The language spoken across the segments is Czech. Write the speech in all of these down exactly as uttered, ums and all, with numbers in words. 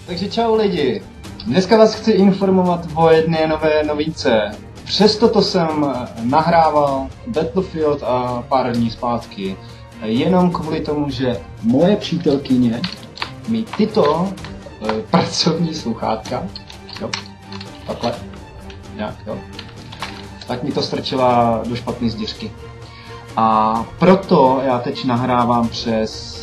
Takže čau lidi, dneska vás chci informovat o jedné nové novince. Přesto to jsem nahrával Battlefield a pár dní zpátky. Jenom kvůli tomu, že moje přítelkyně mi tyto e, pracovní sluchátka, jo, takhle, nějak, jo, tak mi to strčila do špatné zdiřky. A proto já teď nahrávám přes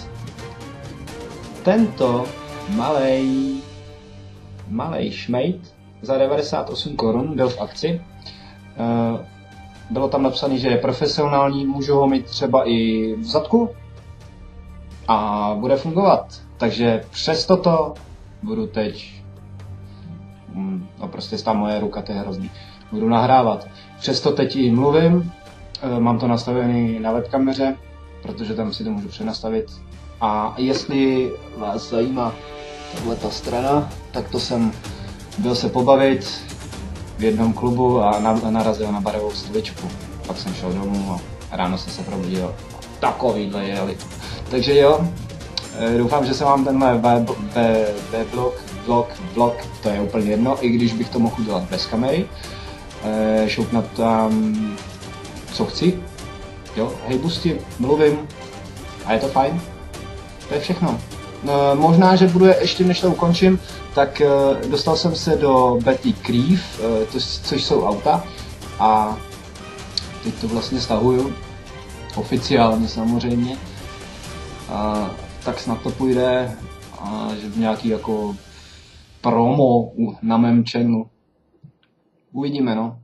tento malej, malej šmejt za devadesát osm korun, byl v akci. Bylo tam napsané, že je profesionální, můžu ho mít třeba i v zadku a bude fungovat. Takže přes toto budu teď, no prostě ta moje ruka, to je hrozný, budu nahrávat. Přesto teď i mluvím, mám to nastavené na webkameře, protože tam si to můžu přenastavit. A jestli vás zajímá tato strana, tak to jsem byl se pobavit v jednom klubu a narazil na barovou stoličku. Pak jsem šel domů a ráno jsem se probudil. Takovýhle jeli. Takže jo, doufám, že se vám tenhle V-blog, vlog, vlog, to je úplně jedno, i když bych to mohl udělat bez kamery. Šoupnat tam, co chci. Jo, hejbusti, mluvím a je to fajn. To je všechno. No, možná, že budu ještě než to ukončím, tak uh, dostal jsem se do Betty Creeve, uh, to, což jsou auta, a teď to vlastně stahuju, oficiálně samozřejmě, uh, tak snad to půjde, uh, že v nějaký jako promo na mém channelu. Uvidíme, no.